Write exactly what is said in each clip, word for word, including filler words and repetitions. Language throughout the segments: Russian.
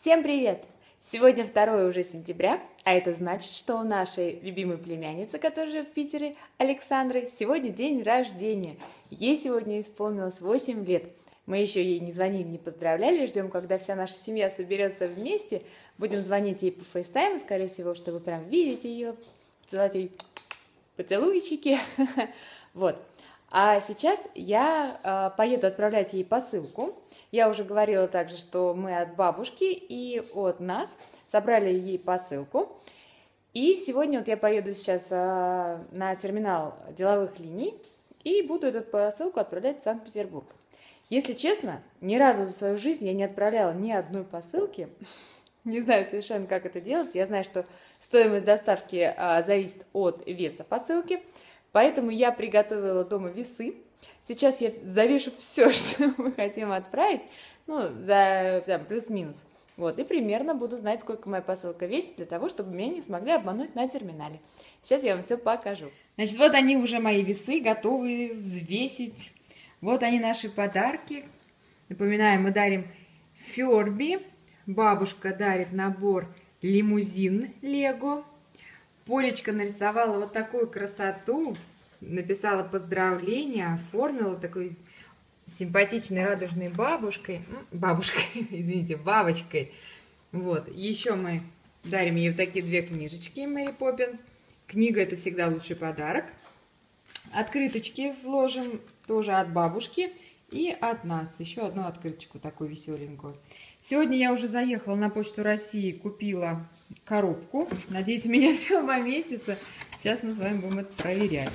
Всем привет! Сегодня второе уже сентября, а это значит, что у нашей любимой племянницы, которая живет в Питере, Александры, сегодня день рождения. Ей сегодня исполнилось восемь лет. Мы еще ей не звонили, не поздравляли, ждем, когда вся наша семья соберется вместе. Будем звонить ей по фейстайму, скорее всего, чтобы прям видеть ее, целовать ей поцелуйчики. Вот. А сейчас я э, поеду отправлять ей посылку. Я уже говорила также, что мы от бабушки и от нас собрали ей посылку. И сегодня вот я поеду сейчас э, на терминал деловых линий и буду эту посылку отправлять в Санкт-Петербург. Если честно, ни разу за свою жизнь я не отправляла ни одной посылки. Не знаю совершенно, как это делать. Я знаю, что стоимость доставки э, зависит от веса посылки. Поэтому я приготовила дома весы. Сейчас я завешу все, что мы хотим отправить, ну, за там, плюс-минус. Вот, и примерно буду знать, сколько моя посылка весит, для того, чтобы меня не смогли обмануть на терминале. Сейчас я вам все покажу. Значит, вот они уже мои весы, готовы взвесить. Вот они наши подарки. Напоминаю, мы дарим Фёрби. Бабушка дарит набор лимузин Лего. Полечка нарисовала вот такую красоту, написала поздравления, оформила такой симпатичной радужной бабушкой, бабушкой, извините, бабочкой. Вот, еще мы дарим ей вот такие две книжечки Мэри Поппинс. Книга — это всегда лучший подарок. Открыточки вложим тоже от бабушки и от нас. Еще одну открыточку такую веселенькую. Сегодня я уже заехала на Почту России, купила коробку. Надеюсь, у меня все поместится. Сейчас мы с вами будем это проверять.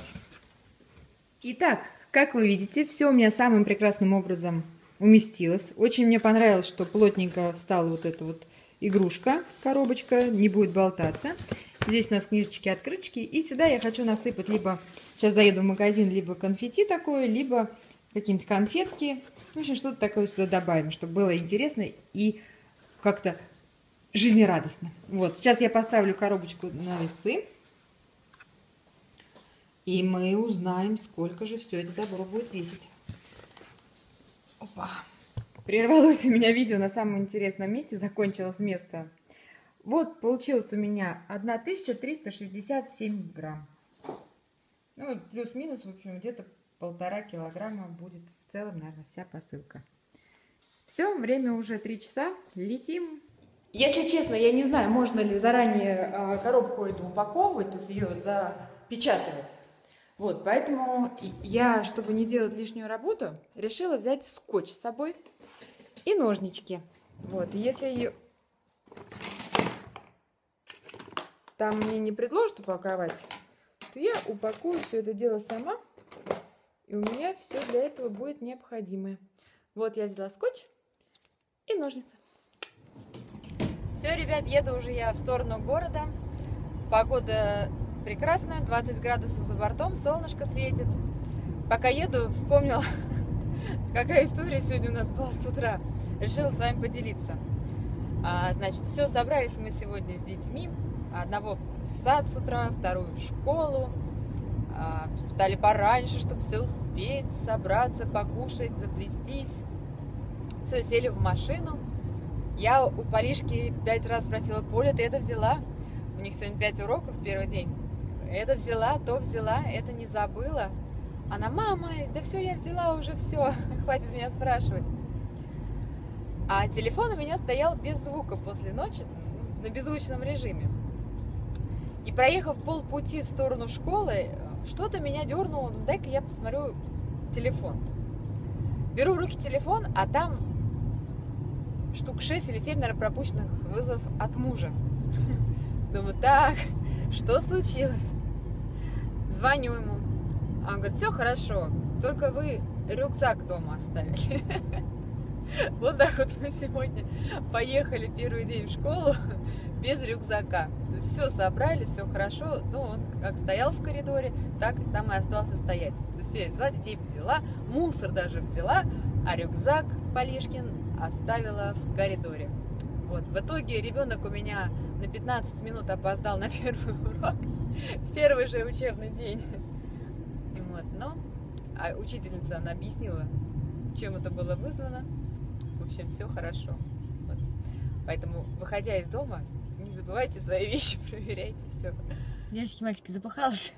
Итак, как вы видите, все у меня самым прекрасным образом уместилось. Очень мне понравилось, что плотненько стала вот эта вот игрушка, коробочка, не будет болтаться. Здесь у нас книжечки, открыточки. И сюда я хочу насыпать либо, сейчас заеду в магазин, либо конфетти такое, либо какие-нибудь конфетки. В общем, что-то такое сюда добавим, чтобы было интересно и как-то жизнерадостно. Вот, сейчас я поставлю коробочку на весы. И мы узнаем, сколько же все это добро будет весить. Опа. Прервалось у меня видео на самом интересном месте, закончилось место. Вот, получилось у меня тысяча триста шестьдесят семь грамм. Ну, плюс-минус, в общем, где-то полтора килограмма будет в целом, наверное, вся посылка. Все, время уже три часа, летим. Если честно, я не знаю, можно ли заранее э, коробку эту упаковывать, то есть ее запечатывать. Вот, поэтому я, чтобы не делать лишнюю работу, решила взять скотч с собой и ножнички. Вот, если ее там мне не предложат упаковать, то я упакую все это дело сама. И у меня все для этого будет необходимое. Вот я взяла скотч и ножницы. Все, ребят, еду уже я в сторону города. Погода прекрасная, двадцать градусов за бортом, солнышко светит. Пока еду, вспомнила, какая история сегодня у нас была с утра. Решила с вами поделиться. А, значит, все, собрались мы сегодня с детьми. Одного в сад с утра, вторую в школу. Встали пораньше, чтобы все успеть, собраться, покушать, заплестись. Все, сели в машину. Я у Полишки пять раз спросила: Поля, ты это взяла? У них сегодня пять уроков в первый день. Это взяла, то взяла, это не забыла. Она: мама, да все, я взяла уже, все, хватит меня спрашивать. А телефон у меня стоял без звука после ночи, на беззвучном режиме. И проехав полпути в сторону школы, что-то меня дернуло, ну дай-ка я посмотрю телефон. Беру в руки телефон, а там штук шесть или семь, наверное, пропущенных вызовов от мужа. Думаю, так, что случилось? Звоню ему. А он говорит: все хорошо, только вы рюкзак дома оставили. Вот так вот мы сегодня поехали первый день в школу без рюкзака. То есть все собрали, все хорошо, но он как стоял в коридоре, так там и остался стоять. То есть все, я взяла, детей взяла, мусор даже взяла, а рюкзак Полишкин оставила в коридоре. Вот. В итоге ребенок у меня на пятнадцать минут опоздал на первый урок, в первый же учебный день. Вот. Но а учительница, она объяснила, чем это было вызвано. В общем, все хорошо. Вот. Поэтому, выходя из дома, не забывайте свои вещи, проверяйте все. Девочки, мальчики, запыхалась.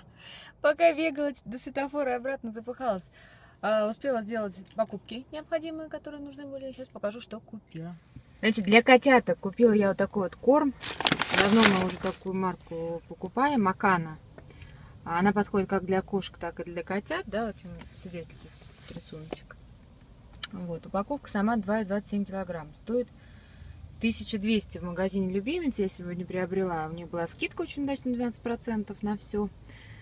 Пока бегала до светофора и обратно, запыхалась. А, успела сделать покупки необходимые, которые нужны были. Сейчас покажу, что купила. Значит, для котяток купила я вот такой вот корм. Давно мы уже такую марку покупаем, Макана. Она подходит как для кошек, так и для котят. Да, вот здесь рисуночек. Вот, упаковка сама два и двадцать семь килограмм. Стоит тысяча двести в магазине Любимец. Я сегодня приобрела. У них была скидка очень удачная, двенадцать процентов на все.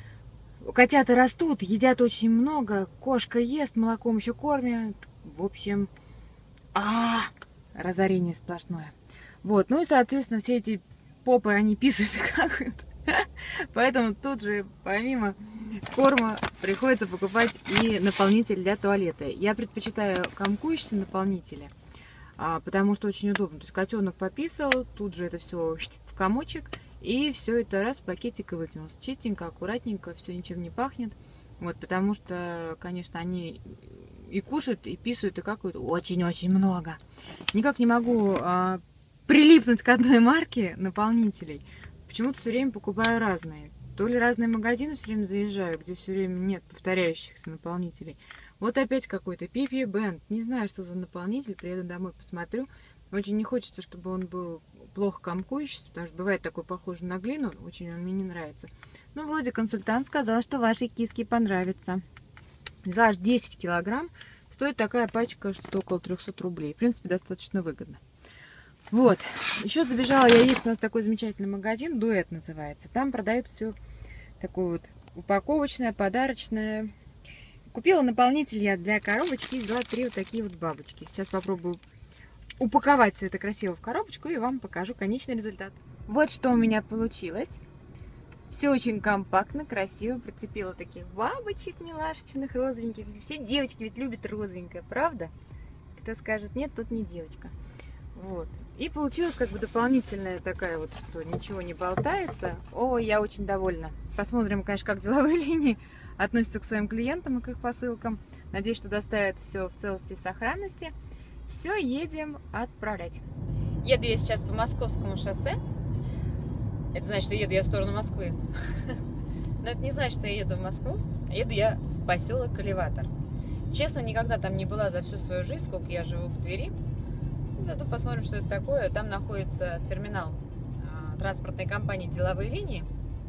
Котята растут, едят очень много. Кошка ест, молоком еще кормят. В общем, а, -а, -а разорение сплошное. Вот, ну и, соответственно, все эти попы, они писают и какают. Поэтому тут же, помимо корма, приходится покупать и наполнитель для туалета. Я предпочитаю комкующиеся наполнители, а, потому что очень удобно. То есть котенок пописал, тут же это все в комочек, и все это раз в пакетик и выкинулся. Чистенько, аккуратненько, все ничем не пахнет. Вот, потому что, конечно, они и кушают, и писают, и какают очень-очень много. Никак не могу а, прилипнуть к одной марке наполнителей. Почему-то все время покупаю разные. То ли разные магазины все время заезжаю, где все время нет повторяющихся наполнителей. Вот опять какой-то Пипи Бенд. Не знаю, что за наполнитель. Приеду домой, посмотрю. Очень не хочется, чтобы он был плохо комкующийся, потому что бывает такой похожий на глину. Очень он мне не нравится. Ну, вроде консультант сказал, что вашей киске понравится. За аж десять килограмм стоит такая пачка что-то около трёхсот рублей. В принципе, достаточно выгодно. Вот. Еще забежала я, есть у нас такой замечательный магазин, Дуэт называется. Там продают все такое вот упаковочное, подарочное. Купила наполнитель я для коробочки и взяла три вот такие вот бабочки. Сейчас попробую упаковать все это красиво в коробочку и вам покажу конечный результат. Вот что у меня получилось. Все очень компактно, красиво. Прицепила таких бабочек милашечных, розовеньких. Все девочки ведь любят розовенькое, правда? Кто скажет, нет, тут не девочка. Вот. И получилась как бы дополнительная такая вот, что ничего не болтается. О, я очень довольна. Посмотрим, конечно, как деловые линии относятся к своим клиентам и к их посылкам. Надеюсь, что доставят все в целости и сохранности. Все, едем отправлять. Еду я сейчас по Московскому шоссе. Это значит, что еду я в сторону Москвы. Но это не значит, что я еду в Москву. Еду я в поселок Элеватор. Честно, никогда там не была за всю свою жизнь, сколько я живу в Твери. Зато посмотрим, что это такое. Там находится терминал а, транспортной компании «Деловые линии».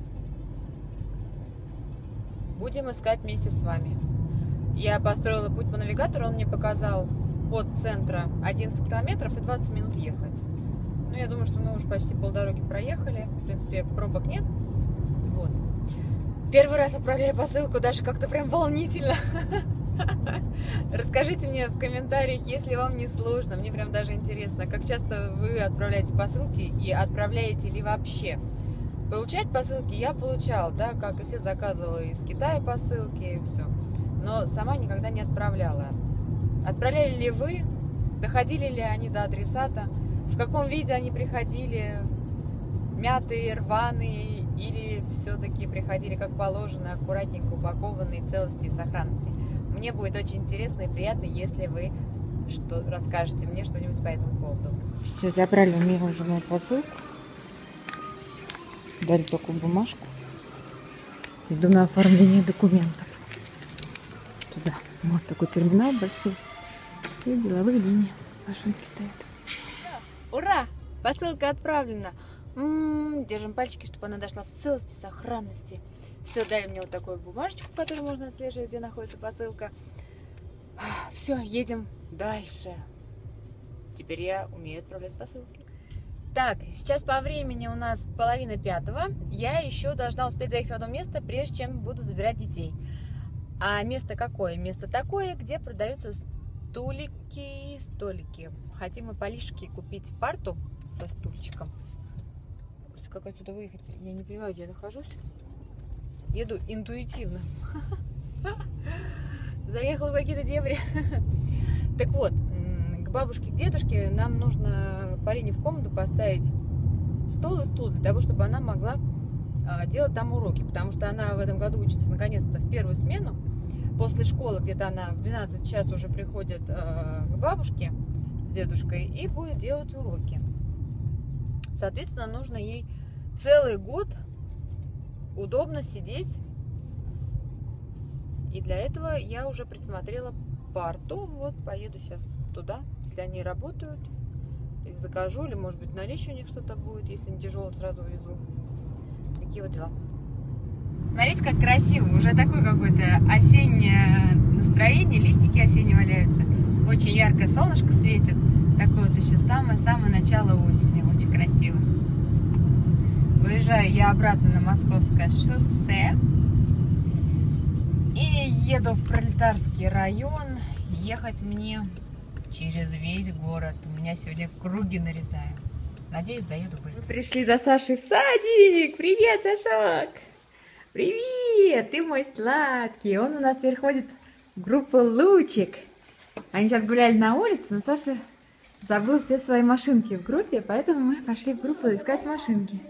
Будем искать вместе с вами. Я построила путь по навигатору, он мне показал от центра одиннадцать километров и двадцать минут ехать. Ну, я думаю, что мы уже почти полдороги проехали. В принципе, пробок нет. Вот. Первый раз отправляю посылку, даже как-то прям волнительно. Расскажите мне в комментариях, если вам не сложно. Мне прям даже интересно, как часто вы отправляете посылки и отправляете ли вообще. Получать посылки я получала, да, как и все, заказывала из Китая посылки и все. Но сама никогда не отправляла. Отправляли ли вы? Доходили ли они до адресата? В каком виде они приходили? Мятые, рваные? Или все-таки приходили как положено, аккуратненько упакованные в целости и сохранности? Мне будет очень интересно и приятно, если вы что расскажете мне что-нибудь по этому поводу. Все, забрали у меня уже мою посылку. Дали такую бумажку. Иду на оформление документов. Туда. Вот такой терминал большой. И деловые линии. Машинки стоят. Ура! Посылка отправлена. М-м-м, держим пальчики, чтобы она дошла в целости и сохранности. Все, дали мне вот такую бумажечку, которую можно отслеживать, где находится посылка. Все, едем дальше. Теперь я умею отправлять посылки. Так, сейчас по времени у нас половина пятого. Я еще должна успеть заехать в одно место, прежде чем буду забирать детей. А место какое? Место такое, где продаются столики, столики. Хотим мы по Лишке купить парту со стульчиком. Как отсюда выехать? Я не понимаю, где я нахожусь. Еду интуитивно. Заехала в какие-то дебри. Так вот, к бабушке, к дедушке нам нужно Полине в комнату поставить стол и стул, для того, чтобы она могла а, делать там уроки. Потому что она в этом году учится наконец-то в первую смену. После школы где-то она в двенадцать часов уже приходит а, к бабушке. с дедушкой и будет делать уроки. Соответственно, нужно ей целый год удобно сидеть. И для этого я уже присмотрела парту. Вот поеду сейчас туда, если они работают. Их закажу, или может быть на лещ у них что-то будет. Если не тяжело, сразу увезу. Такие вот дела. Смотрите, как красиво. Уже такое какое-то осеннее настроение. Листики осенние валяются. Очень яркое солнышко светит. Такое вот еще самое-самое начало осени. Очень красиво. Выезжаю я обратно на Московское шоссе. И еду в Пролетарский район. Ехать мне через весь город. У меня сегодня круги нарезаю. Надеюсь, доеду быстро. Мы пришли за Сашей в садик. Привет, Сашок! Привет! Ты мой сладкий. Он у нас теперь ходит в группу Лучик. Они сейчас гуляли на улице, но Саша забыл все свои машинки в группе, поэтому мы пошли в группу искать машинки.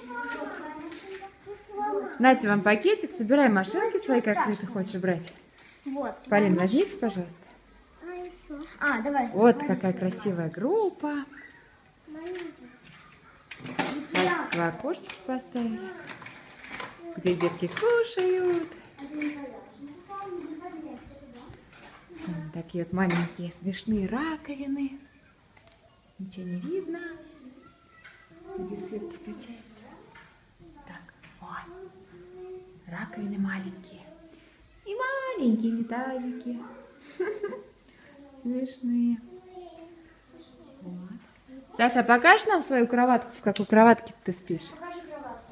Нате вам пакетик, собирай машинки свои, какие ты хочешь брать. Вот. Полин, возьмите, пожалуйста. А, давай. Вот какая красивая группа. Пластиковые окошечки поставили, где детки кушают. Такие вот маленькие смешные раковины. Ничего не видно. Где свет включается. Так, вот. Раковины маленькие. И маленькие унитазики. Смешные. Вот. Саша, покажешь нам свою кроватку, в какой кроватке ты спишь? Покажи кроватку.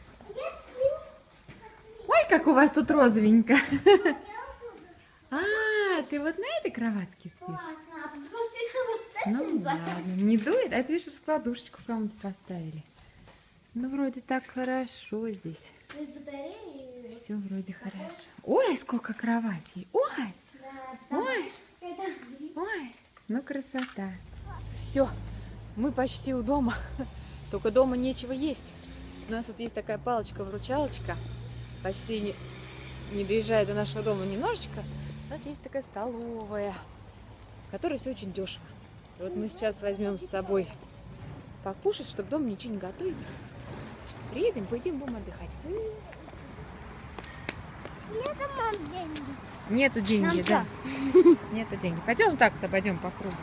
Ой, как у вас тут розовенько. А, ты вот на этой кроватке спишь? Ну ладно, не дует? А это, видишь, раскладушечку кому-то поставили. Ну, вроде так хорошо здесь. Все вроде хорошо. Ой, сколько кроватей. Ой, ой, ой, ну красота. Все, мы почти у дома. Только дома нечего есть. У нас вот есть такая палочка-вручалочка. Почти не, не доезжая до нашего дома немножечко. У нас есть такая столовая, в которой все очень дешево. И вот мы сейчас возьмем с собой покушать, чтобы дома ничего не готовить. Приедем, поедим, будем отдыхать. Нету, мам, деньги. Нету деньги, Нам да. Нету деньги. Пойдем так-то, пойдем по кругу.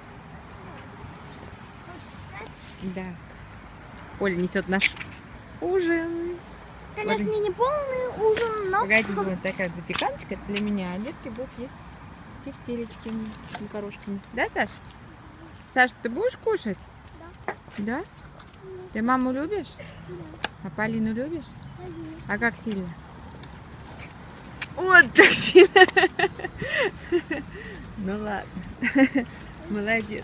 Да. Оля несет наш ужин. Конечно, не полный ужин, но... Погоди, будет такая запеканочка, это для меня, а детки будут есть тефтеречки с макарошками. Да, Саш? Саш, ты будешь кушать? Да. Да? Ты маму любишь? Да. А Полину любишь? Да. А как сильно? Вот так сильно. Ну ладно. Молодец.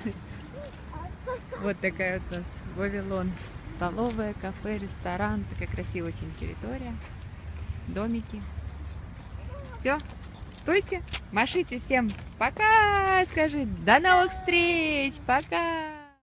Вот такая вот у нас Вавилон. Столовая, кафе, ресторан. Такая красивая очень территория. Домики. Все. Стойте. Машите всем. Пока. Скажи. До новых встреч. Пока.